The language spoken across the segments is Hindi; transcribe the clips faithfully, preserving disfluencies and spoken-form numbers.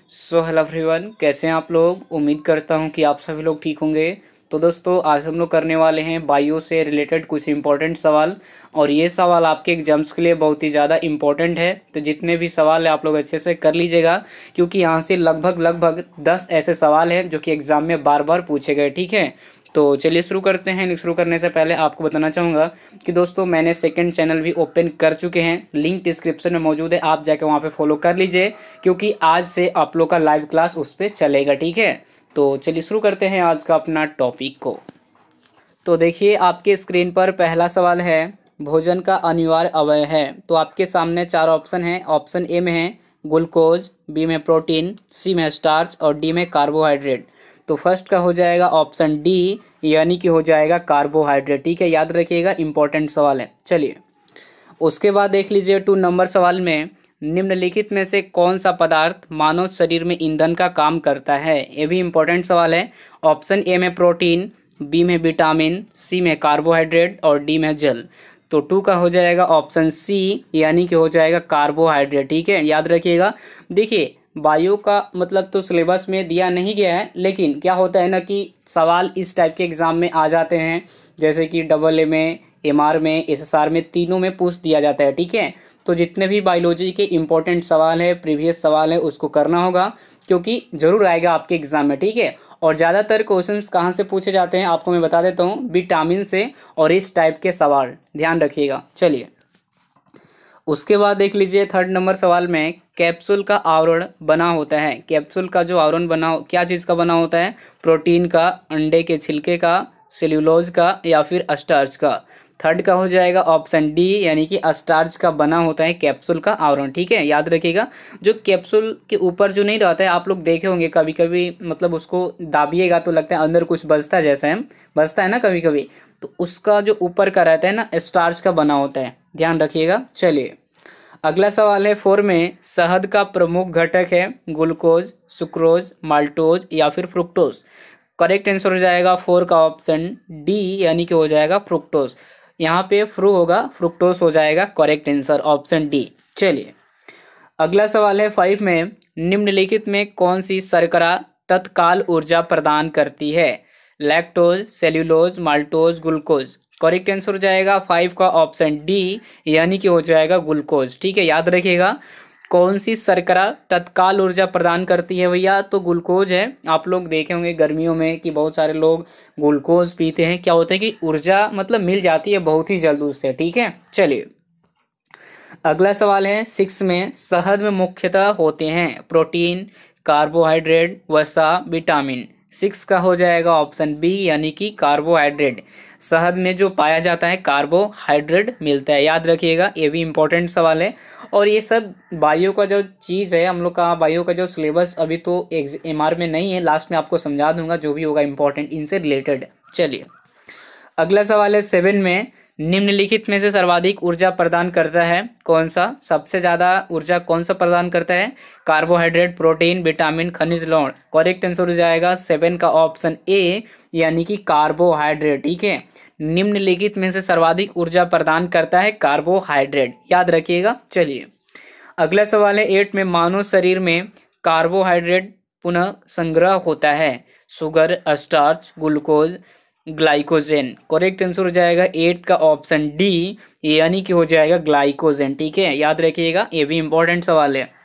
सो हेलो एवरीवन, कैसे हैं आप लोग। उम्मीद करता हूं कि आप सभी लोग ठीक होंगे। तो दोस्तों, आज हम लोग करने वाले हैं बायो से रिलेटेड कुछ इंपॉर्टेंट सवाल। और ये सवाल आपके एग्जाम्स के लिए बहुत ही ज़्यादा इंपॉर्टेंट है। तो जितने भी सवाल है आप लोग अच्छे से कर लीजिएगा, क्योंकि यहाँ से लगभग लगभग दस ऐसे सवाल हैं जो कि एग्जाम में बार बार पूछे गए। ठीक है, तो चलिए शुरू करते हैं। शुरू करने से पहले आपको बताना चाहूँगा कि दोस्तों, मैंने सेकंड चैनल भी ओपन कर चुके हैं। लिंक डिस्क्रिप्शन में मौजूद है, आप जाकर वहाँ पे फॉलो कर लीजिए, क्योंकि आज से आप लोग का लाइव क्लास उस पर चलेगा। ठीक है, तो चलिए शुरू करते हैं आज का अपना टॉपिक को। तो देखिए, आपके स्क्रीन पर पहला सवाल है, भोजन का अनिवार्य अवयव है। तो आपके सामने चार ऑप्शन हैं। ऑप्शन ए में है ग्लूकोज, बी में प्रोटीन, सी में स्टार्च और डी में कार्बोहाइड्रेट। तो फर्स्ट का हो जाएगा ऑप्शन डी, यानी कि हो जाएगा कार्बोहाइड्रेट। ठीक है, याद रखिएगा, इंपॉर्टेंट सवाल है। चलिए उसके बाद देख लीजिए टू नंबर सवाल में, निम्नलिखित में से कौन सा पदार्थ मानव शरीर में ईंधन का काम करता है। ये भी इंपॉर्टेंट सवाल है। ऑप्शन ए में प्रोटीन, बी में विटामिन, सी में कार्बोहाइड्रेट और डी में जल। तो टू का हो जाएगा ऑप्शन सी, यानी कि हो जाएगा कार्बोहाइड्रेट। ठीक है, याद रखिएगा। देखिए, बायो का मतलब तो सिलेबस में दिया नहीं गया है, लेकिन क्या होता है ना कि सवाल इस टाइप के एग्जाम में आ जाते हैं, जैसे कि डबल ए में, एम आर में, एस एस आर में, तीनों में पूछ दिया जाता है। ठीक है, तो जितने भी बायोलॉजी के इंपॉर्टेंट सवाल है, प्रीवियस सवाल है, उसको करना होगा, क्योंकि जरूर आएगा आपके एग्जाम में। ठीक है, और ज़्यादातर क्वेश्चंस कहाँ से पूछे जाते हैं आपको मैं बता देता हूँ, विटामिन से और इस टाइप के सवाल, ध्यान रखिएगा। चलिए उसके बाद देख लीजिए थर्ड नंबर सवाल में, कैप्सूल का आवरण बना होता है। कैप्सूल का जो आवरण बना, क्या चीज़ का बना होता है। प्रोटीन का, अंडे के छिलके का, सेल्यूलोज का या फिर स्टार्च का। थर्ड का हो जाएगा ऑप्शन डी, यानी कि स्टार्च का बना होता है कैप्सूल का आवरण। ठीक है, याद रखिएगा। जो कैप्सूल के ऊपर जो नहीं रहता है, आप लोग देखे होंगे कभी कभी, मतलब उसको दाबिएगा तो लगता है अंदर कुछ बचता जैसा है, बचता है ना कभी कभी, तो उसका जो ऊपर का रहता है ना, स्टार्च का बना होता है, ध्यान रखिएगा। चलिए अगला सवाल है फोर में, शहद का प्रमुख घटक है ग्लूकोज, सुक्रोज, माल्टोज या फिर फ्रुक्टोज। करेक्ट आंसर हो जाएगा फोर का ऑप्शन डी, यानी कि हो जाएगा फ्रुक्टोज। यहाँ पे फ्रू होगा, फ्रुक्टोज हो जाएगा करेक्ट आंसर ऑप्शन डी। चलिए अगला सवाल है फाइव में, निम्नलिखित में कौन सी शर्करा तत्काल ऊर्जा प्रदान करती है। Lactose, cellulose, maltose, glucose. Correct answer हो जाएगा फाइव का ऑप्शन डी, यानी कि हो जाएगा ग्लूकोज। ठीक है, याद रखिएगा। कौन सी शर्करा तत्काल ऊर्जा प्रदान करती है भैया, तो ग्लूकोज है। आप लोग देखे होंगे गर्मियों में कि बहुत सारे लोग ग्लूकोज पीते हैं। क्या होता है कि ऊर्जा मतलब मिल जाती है बहुत ही जल्द उससे। ठीक है, चलिए अगला सवाल है सिक्स में, शहद में मुख्यतः होते हैं प्रोटीन, कार्बोहाइड्रेट, वसा, विटामिन। सिक्स का हो जाएगा ऑप्शन बी, यानी कि कार्बोहाइड्रेट। शहद में जो पाया जाता है कार्बोहाइड्रेट मिलता है, याद रखिएगा। ये भी इंपॉर्टेंट सवाल है। और ये सब बायो का जो चीज़ है, हम लोग का बायो का जो सिलेबस अभी तो एम आर में नहीं है, लास्ट में आपको समझा दूंगा जो भी होगा इंपॉर्टेंट इनसे रिलेटेड। चलिए अगला सवाल है सेवन में, निम्नलिखित में से सर्वाधिक ऊर्जा प्रदान करता है कौन सा। सबसे ज्यादा ऊर्जा कौन सा प्रदान करता है। कार्बोहाइड्रेट, प्रोटीन, विटामिन, खनिज लवण। करेक्ट आंसर हो जाएगा सेवन का ऑप्शन ए, यानी कि कार्बोहाइड्रेट। ठीक है, निम्नलिखित में से सर्वाधिक ऊर्जा प्रदान करता है कार्बोहाइड्रेट, याद रखिएगा। चलिए अगला सवाल है एट में, मानव शरीर में कार्बोहाइड्रेट पुनः संग्रह होता है। Sugar, starch, glucose, glycogen. Correct answer हो जाएगा एट का ऑप्शन डी, यानी कि हो जाएगा ग्लाइकोजेन। ठीक है, याद रखिएगा, ये भी इंपॉर्टेंट सवाल है।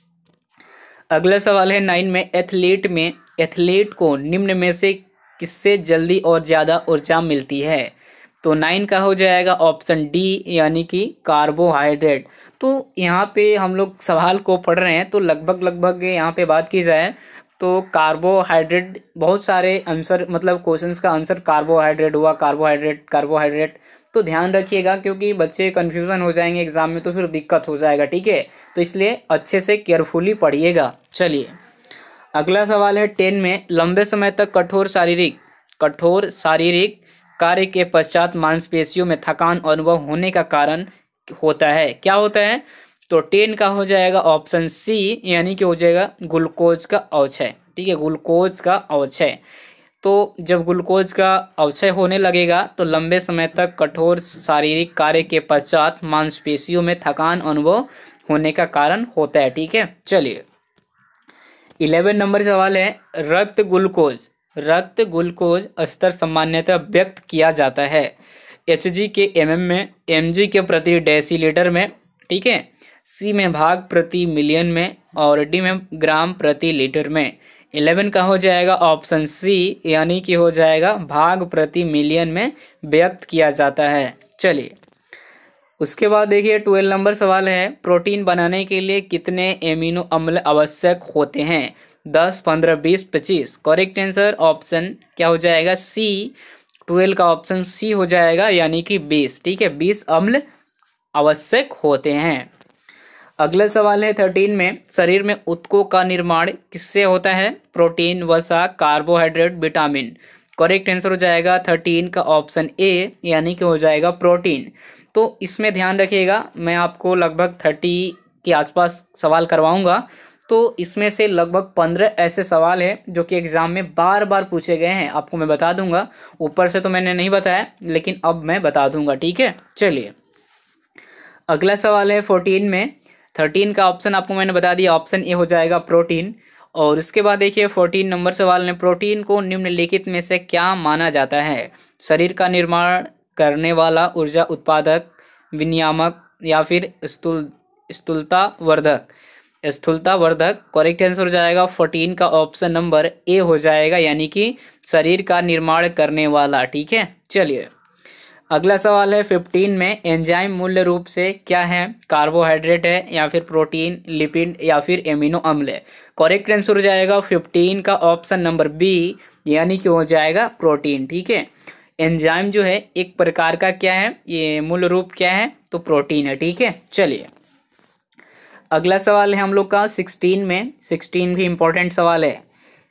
अगला सवाल है नाइन में, एथलीट में एथलीट को निम्न में से किससे जल्दी और ज्यादा ऊर्जा मिलती है। तो नाइन का हो जाएगा ऑप्शन डी, यानी कि कार्बोहाइड्रेट। तो यहाँ पे हम लोग सवाल को पढ़ रहे हैं, तो लगभग लगभग यहाँ पे बात की जाए तो कार्बोहाइड्रेट, बहुत सारे आंसर मतलब क्वेश्चंस का आंसर कार्बोहाइड्रेट हुआ, कार्बोहाइड्रेट कार्बोहाइड्रेट। तो ध्यान रखिएगा, क्योंकि बच्चे कंफ्यूजन हो जाएंगे एग्जाम में, तो फिर दिक्कत हो जाएगा। ठीक है, तो इसलिए अच्छे से केयरफुली पढ़िएगा। चलिए अगला सवाल है टेन में, लंबे समय तक कठोर शारीरिक कठोर शारीरिक कार्य के पश्चात मांसपेशियों में थकान अनुभव होने का कारण होता है। क्या होता है। तो टेन का हो जाएगा ऑप्शन सी, यानी कि हो जाएगा ग्लूकोज का अवक्षय। ठीक है, ग्लूकोज का अवक्षय। तो जब ग्लूकोज का अवक्षय होने लगेगा तो लंबे समय तक कठोर शारीरिक कार्य के पश्चात मांसपेशियों में थकान अनुभव होने का कारण होता है। ठीक है, चलिए इलेवन नंबर सवाल है, रक्त ग्लूकोज रक्त ग्लूकोज स्तर सामान्यतः व्यक्त किया जाता है एच जी के एम एम में, एम जी के प्रति डेसीलीटर में, ठीक है, सी में भाग प्रति मिलियन में, और डी में ग्राम प्रति लीटर में। इलेवन का हो जाएगा ऑप्शन सी, यानी कि हो जाएगा भाग प्रति मिलियन में व्यक्त किया जाता है। चलिए उसके बाद देखिए ट्वेल्व नंबर सवाल है, प्रोटीन बनाने के लिए कितने एमिनो अम्ल आवश्यक होते हैं? दस, पंद्रह, बीस, पच्चीस। करेक्ट आंसर ऑप्शन क्या हो जाएगा? सी। ट्वेल्व का ऑप्शन सी हो जाएगा, यानी कि बीस। ठीक है, बीस अम्ल आवश्यक होते हैं। अगला सवाल है थर्टीन में, शरीर में ऊतकों का निर्माण किससे होता है? प्रोटीन, वसा, कार्बोहाइड्रेट, विटामिन। करेक्ट आंसर हो जाएगा थर्टीन का ऑप्शन ए, यानी कि हो जाएगा प्रोटीन। तो इसमें ध्यान रखिएगा, मैं आपको लगभग थर्टी के आसपास सवाल करवाऊंगा, तो इसमें से लगभग पंद्रह ऐसे सवाल हैं जो कि एग्जाम में बार बार पूछे गए हैं। आपको मैं बता दूंगा, ऊपर से तो मैंने नहीं बताया, लेकिन अब मैं बता दूंगा। ठीक है, चलिए अगला सवाल है फोर्टीन में, थर्टीन का ऑप्शन आपको मैंने बता दिया, ऑप्शन ए हो जाएगा प्रोटीन। और उसके बाद देखिए फोर्टीन नंबर सवाल में, प्रोटीन को निम्नलिखित में से क्या माना जाता है? शरीर का निर्माण करने वाला, ऊर्जा उत्पादक, विनियामक, या फिर स्थूल स्थूलता वर्धक स्थूलता वर्धक। करेक्ट आंसर हो जाएगा फोर्टीन का ऑप्शन नंबर ए हो जाएगा, यानी कि शरीर का निर्माण करने वाला। ठीक है, चलिए अगला सवाल है फिफ्टीन में, एंजाइम मूल रूप से क्या है? कार्बोहाइड्रेट है, या फिर प्रोटीन, लिपिड, या फिर एमिनो अम्ल है। करेक्ट आंसर हो जाएगा फिफ्टीन का ऑप्शन नंबर बी, यानी कि हो जाएगा प्रोटीन। ठीक है, एंजाइम जो है एक प्रकार का क्या है, ये मूल रूप क्या है? तो प्रोटीन है। ठीक है, चलिए अगला सवाल है हम लोग का सिक्सटीन में, सिक्सटीन भी इंपॉर्टेंट सवाल है।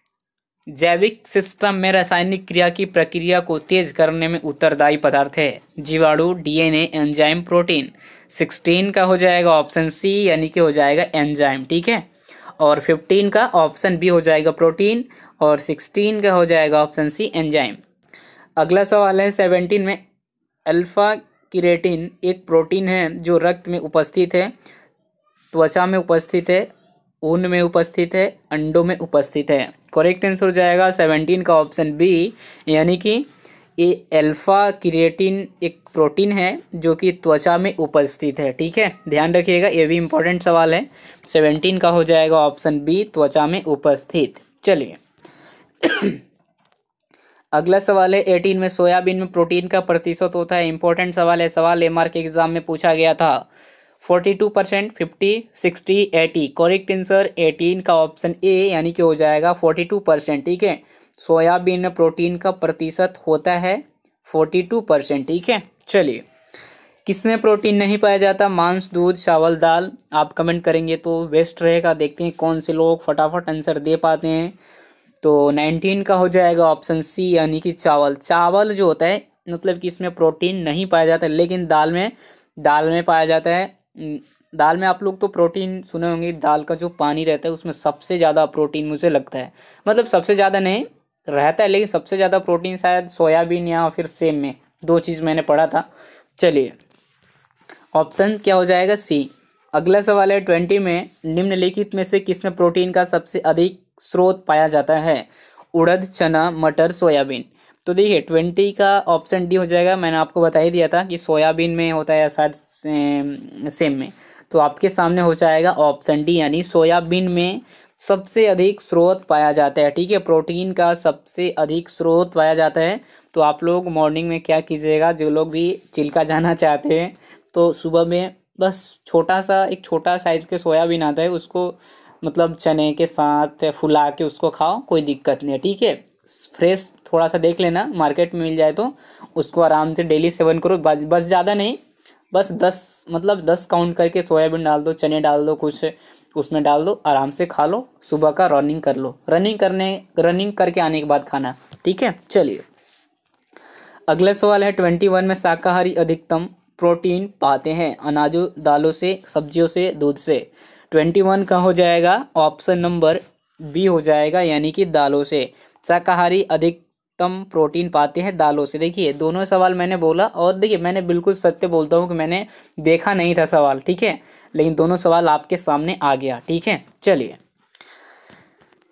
जैविक सिस्टम में रासायनिक क्रिया की प्रक्रिया को तेज करने में उत्तरदायी पदार्थ है? जीवाणु, डीएनए, एंजाइम, प्रोटीन। सिक्सटीन का हो जाएगा ऑप्शन सी, यानी कि हो जाएगा एंजाइम। ठीक है, और फिफ्टीन का ऑप्शन बी हो जाएगा प्रोटीन, और सिक्सटीन का हो जाएगा ऑप्शन सी एंजाइम। अगला सवाल है सेवेंटीन में, अल्फा किरेटिन एक प्रोटीन है जो रक्त में उपस्थित है, त्वचा में उपस्थित है, ऊन में उपस्थित है, अंडों में उपस्थित है। करेक्ट आंसर हो जाएगा सेवेंटीन का ऑप्शन बी, यानी कि ये अल्फा किरेटिन एक प्रोटीन है जो कि त्वचा में उपस्थित है। ठीक है, ध्यान रखिएगा, ये भी इंपॉर्टेंट सवाल है। सेवेंटीन का हो जाएगा ऑप्शन बी, त्वचा में उपस्थित। चलिए अगला सवाल है एटीन में, सोयाबीन में प्रोटीन का प्रतिशत होता है? इंपॉर्टेंट सवाल है, सवाल एम आर के एग्जाम में पूछा गया था। Forty two percent, fifty, sixty, eighty. Correct answer eighteen का ऑप्शन ए, यानी कि हो जाएगा फोर्टी टू परसेंट। ठीक है, सोयाबीन में प्रोटीन का प्रतिशत होता है फोर्टी टू परसेंट। ठीक है, चलिए किसमें प्रोटीन नहीं पाया जाता? मांस, दूध, चावल, दाल। आप कमेंट करेंगे तो बेस्ट रहेगा, देखते हैं कौन से लोग फटाफट आंसर दे पाते हैं। तो नाइनटीन का हो जाएगा ऑप्शन सी, यानी कि चावल। चावल जो होता है मतलब कि इसमें प्रोटीन नहीं पाया जाता, लेकिन दाल में दाल में पाया जाता है। दाल में आप लोग तो प्रोटीन सुने होंगे, दाल का जो पानी रहता है उसमें सबसे ज़्यादा प्रोटीन मुझे लगता है, मतलब सबसे ज़्यादा नहीं रहता है, लेकिन सबसे ज़्यादा प्रोटीन शायद सोयाबीन या फिर सेम में, दो चीज़ मैंने पढ़ा था। चलिए ऑप्शन क्या हो जाएगा? सी। अगला सवाल है ट्वेंटी में, निम्नलिखित में से किसमें प्रोटीन का सबसे अधिक स्रोत पाया जाता है? उड़द, चना, मटर, सोयाबीन। तो देखिए ट्वेंटी का ऑप्शन डी हो जाएगा, मैंने आपको बता ही दिया था कि सोयाबीन में होता है शायद सेम में, तो आपके सामने हो जाएगा ऑप्शन डी, यानी सोयाबीन में सबसे अधिक स्रोत पाया जाता है। ठीक है, प्रोटीन का सबसे अधिक स्रोत पाया जाता है। तो आप लोग मॉर्निंग में क्या कीजिएगा, जो लोग भी चिल्का जाना चाहते हैं तो सुबह में बस छोटा सा एक छोटा साइज के सोयाबीन आता है, उसको मतलब चने के साथ फुला के उसको खाओ, कोई दिक्कत नहीं है। ठीक है, फ्रेश थोड़ा सा देख लेना, मार्केट में मिल जाए तो उसको आराम से डेली सेवन करो। बस ज़्यादा नहीं, बस दस मतलब दस काउंट करके सोयाबीन डाल दो, चने डाल दो, कुछ उसमें डाल दो, आराम से खा लो। सुबह का रनिंग कर लो, रनिंग करने रनिंग करके आने के बाद खाना। ठीक है, चलिए अगला सवाल है ट्वेंटी वन में, शाकाहारी अधिकतम प्रोटीन पाते हैं? अनाजों, दालों से, सब्जियों से, दूध से। ट्वेंटी वन का हो जाएगा ऑप्शन नंबर बी हो जाएगा, यानी कि दालों से। शाकाहारी अधिकतम प्रोटीन पाते हैं दालों से। देखिए दोनों सवाल मैंने बोला, और देखिए मैंने बिल्कुल सत्य बोलता हूँ कि मैंने देखा नहीं था सवाल, ठीक है, लेकिन दोनों सवाल आपके सामने आ गया। ठीक है, चलिए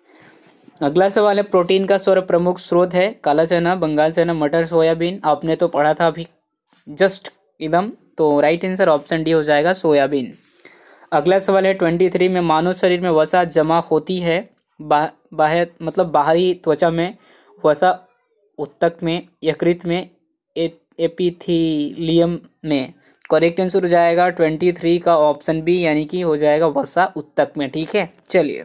अगला सवाल है, प्रोटीन का सर्व प्रमुख स्रोत है? काला चना, बंगाल चना, मटर, सोयाबीन। आपने तो पढ़ा था अभी जस्ट एकदम। तो राइट आंसर ऑप्शन डी हो जाएगा, सोयाबीन। अगला सवाल है, ट्वेंटी थ्री में मानव शरीर में वसा जमा होती है? बा, बाहर मतलब बाहरी त्वचा में, वसा उत्तक में, यकृत में, ए, एपिथीलियम में। करेक्ट आंसर हो जाएगा ट्वेंटी थ्री का ऑप्शन बी, यानी कि हो जाएगा वसा उत्तक में। ठीक है, चलिए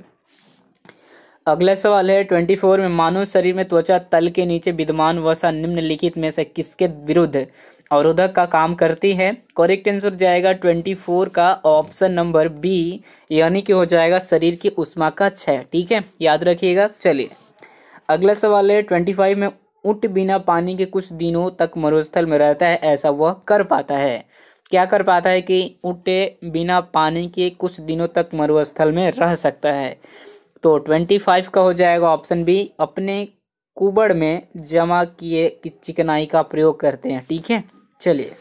अगला सवाल है, ट्वेंटी फोर में मानव शरीर में त्वचा तल के नीचे विद्यमान वसा निम्नलिखित में से किसके विरुद्ध अवरोधक का काम करती है? करेक्ट आंसर जाएगा ट्वेंटी फोर का ऑप्शन नंबर बी, यानी कि हो जाएगा शरीर की ऊष्मा का क्षय। ठीक है, याद रखिएगा। चलिए अगला सवाल है, ट्वेंटी फाइव में ऊंट बिना पानी के कुछ दिनों तक मरुस्थल में रहता है, ऐसा वह कर पाता है? क्या कर पाता है कि ऊंट बिना पानी के कुछ दिनों तक मरुस्थल में रह सकता है? तो ट्वेंटी फाइव का हो जाएगा ऑप्शन बी, अपने कुबड़ में जमा किए चिकनाई का प्रयोग करते हैं। ठीक है, चलिए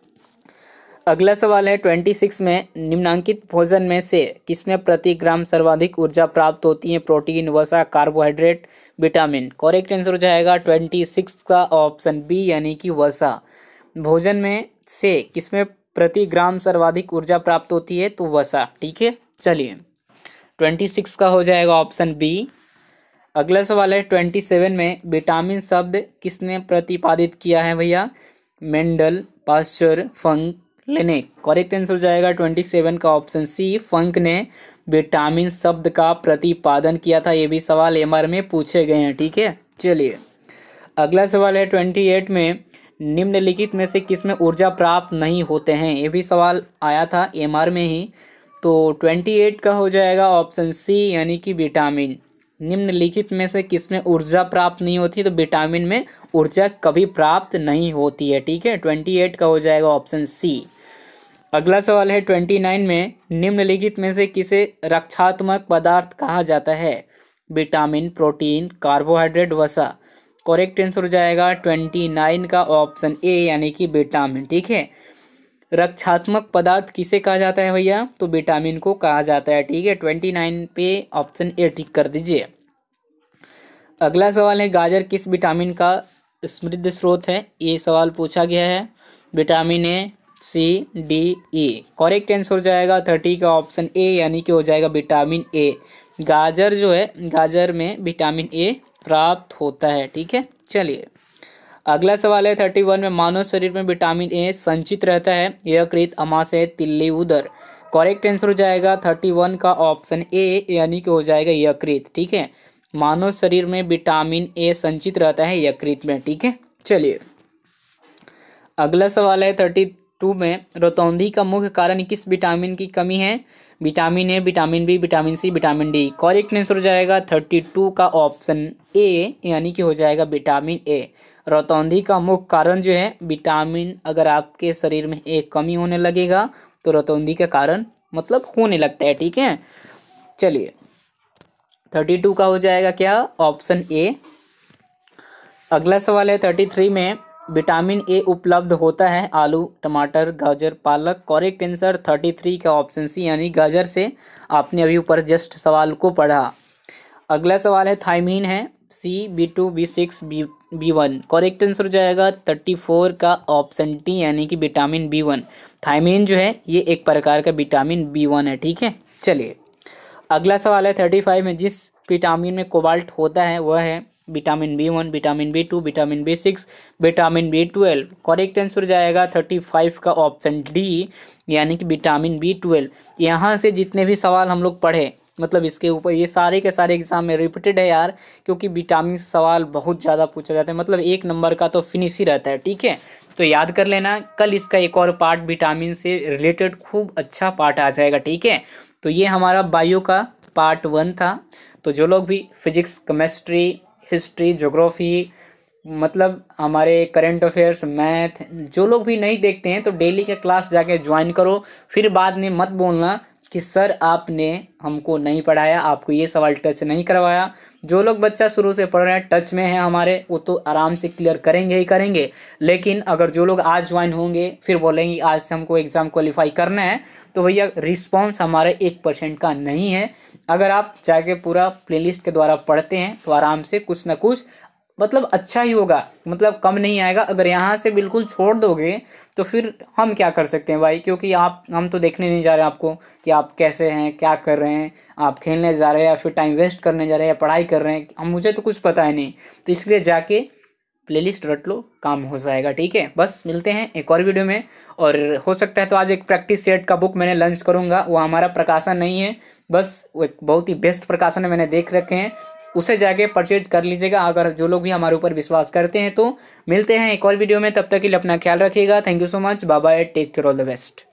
अगला सवाल है, ट्वेंटी सिक्स में निम्नांकित भोजन में से किसमें प्रति ग्राम सर्वाधिक ऊर्जा प्राप्त होती है? प्रोटीन, वसा, कार्बोहाइड्रेट, विटामिन। करेक्ट आंसर हो जाएगा ट्वेंटी सिक्स का ऑप्शन बी, यानी कि वसा। भोजन में से किसमें प्रति ग्राम सर्वाधिक ऊर्जा प्राप्त होती है? तो वसा। ठीक है, चलिए ट्वेंटी सिक्स का हो जाएगा ऑप्शन बी। अगला सवाल है, ट्वेंटी सेवन में विटामिन शब्द किसने प्रतिपादित किया है भैया? Mendel, Pasteur, Funk, Laennec. Correct answer हो जाएगा ट्वेंटी सेवन का ऑप्शन सी, फंक ने विटामिन शब्द का प्रतिपादन किया था। ये भी सवाल एमआर में पूछे गए हैं। ठीक है, चलिए अगला सवाल है, ट्वेंटी एट में निम्नलिखित में से किसमें ऊर्जा प्राप्त नहीं होते हैं? ये भी सवाल आया था एमआर में ही। तो ट्वेंटी एट का हो जाएगा ऑप्शन सी, यानी कि विटामिन। निम्नलिखित में से किसमें ऊर्जा प्राप्त नहीं होती? तो विटामिन में ऊर्जा कभी प्राप्त नहीं होती है। ठीक है, ट्वेंटी एट का हो जाएगा ऑप्शन सी। अगला सवाल है, ट्वेंटी नाइन में निम्नलिखित में से किसे रक्षात्मक पदार्थ कहा जाता है? विटामिन, प्रोटीन, कार्बोहाइड्रेट, वसा। करेक्ट आंसर हो जाएगा ट्वेंटी नाइन का ऑप्शन ए, यानी कि विटामिन। ठीक है, रक्षात्मक पदार्थ किसे कहा जाता है भैया? तो विटामिन को कहा जाता है। ठीक है, ट्वेंटी नाइन पे ऑप्शन ए टिक कर दीजिए। अगला सवाल है, गाजर किस विटामिन का समृद्ध स्रोत है? ये सवाल पूछा गया है। Vitamin A, C, D, E. Correct answer हो जाएगा थर्टी का ऑप्शन ए, यानी कि हो जाएगा विटामिन ए। गाजर जो है, गाजर में विटामिन ए प्राप्त होता है। ठीक है, चलिए अगला सवाल है, थर्टी वन में मानव शरीर में विटामिन ए संचित रहता है? यकृत, अमाशय, तिल्ली, उदर। करेक्ट आंसर हो जाएगा थर्टी वन का ऑप्शन ए, यानी कि हो जाएगा यकृत। ठीक है, मानव शरीर में विटामिन ए संचित रहता है यकृत में। ठीक है, चलिए अगला सवाल है, थर्टी टू में रतौंधी का मुख्य कारण किस विटामिन की कमी है? Vitamin A, vitamin B, vitamin C, vitamin D. Correct answer हो जाएगा थर्टी टू का ऑप्शन ए, यानी कि हो जाएगा विटामिन ए। रतौंधी का मुख्य कारण जो है विटामिन, अगर आपके शरीर में एक कमी होने लगेगा तो रतौंधी के कारण मतलब होने लगता है। ठीक है, चलिए थर्टी टू का हो जाएगा क्या? Option A. अगला सवाल है, थर्टी थ्री में विटामिन ए उपलब्ध होता है? आलू, टमाटर, गाजर, पालक। करेक्ट आंसर थर्टी थ्री का ऑप्शन सी, यानी गाजर से। आपने अभी ऊपर जस्ट सवाल को पढ़ा। अगला सवाल है, थायमीन है? C, B two, B six, B B one. Correct answer हो जाएगा थर्टी फोर का ऑप्शन टी, यानी कि विटामिन बी वन। थायमीन जो है ये एक प्रकार का विटामिन बी वन है। ठीक है, चलिए अगला सवाल है, थर्टी फाइव में जिस विटामिन में कोबाल्ट होता है वह है? Vitamin B one, vitamin B two, vitamin B six, vitamin B twelve. Correct answer जाएगा थर्टी फाइव का ऑप्शन डी, यानी कि विटामिन बी ट्वेल्व। यहाँ से जितने भी सवाल हम लोग पढ़े, मतलब इसके ऊपर ये सारे के सारे एग्जाम में रिपीटेड है यार, क्योंकि विटामिन से सवाल बहुत ज़्यादा पूछा जाता है, मतलब एक नंबर का तो फिनिश ही रहता है। ठीक है, तो याद कर लेना, कल इसका एक और पार्ट विटामिन से रिलेटेड खूब अच्छा पार्ट आ जाएगा। ठीक है, तो ये हमारा बायो का पार्ट वन था। तो जो लोग भी फिजिक्स, केमिस्ट्री, हिस्ट्री, ज्योग्राफी, मतलब हमारे करंट अफेयर्स, मैथ, जो लोग भी नहीं देखते हैं तो डेली के क्लास जाके ज्वाइन करो। फिर बाद में मत बोलना कि सर आपने हमको नहीं पढ़ाया, आपको ये सवाल टच नहीं करवाया। जो लोग बच्चा शुरू से पढ़ रहे हैं, टच में है हमारे, वो तो आराम से क्लियर करेंगे ही करेंगे। लेकिन अगर जो लोग आज ज्वाइन होंगे फिर बोलेंगे आज से हमको एग्जाम क्वालिफाई करना है, तो भैया रिस्पॉन्स हमारे एक परसेंट का नहीं है। अगर आप जाके पूरा प्लेलिस्ट के द्वारा पढ़ते हैं तो आराम से कुछ ना कुछ मतलब अच्छा ही होगा, मतलब कम नहीं आएगा। अगर यहाँ से बिल्कुल छोड़ दोगे तो फिर हम क्या कर सकते हैं भाई, क्योंकि आप हम तो देखने नहीं जा रहे हैं आपको कि आप कैसे हैं, क्या कर रहे हैं, आप खेलने जा रहे हैं या फिर टाइम वेस्ट करने जा रहे हैं या पढ़ाई कर रहे हैं, हम मुझे तो कुछ पता है नहीं। तो इसलिए जाके प्लेलिस्ट रट लो, काम हो जाएगा। ठीक है, बस मिलते हैं एक और वीडियो में। और हो सकता है तो आज एक प्रैक्टिस सेट का बुक मैंने लॉन्च करूंगा, वो हमारा प्रकाशन नहीं है, बस वो एक बहुत ही बेस्ट प्रकाशन है, मैंने देख रखे हैं, उसे जाके परचेज कर लीजिएगा अगर जो लोग भी हमारे ऊपर विश्वास करते हैं। तो मिलते हैं एक और वीडियो में, तब तक के लिए अपना ख्याल रखिएगा। Thank you so much, bye bye, take care, all the best.